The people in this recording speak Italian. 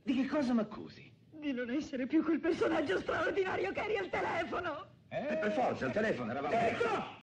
Di che cosa m'accusi? Di non essere più quel personaggio straordinario che eri al telefono. Per forza, il telefono eravamo... Ecco!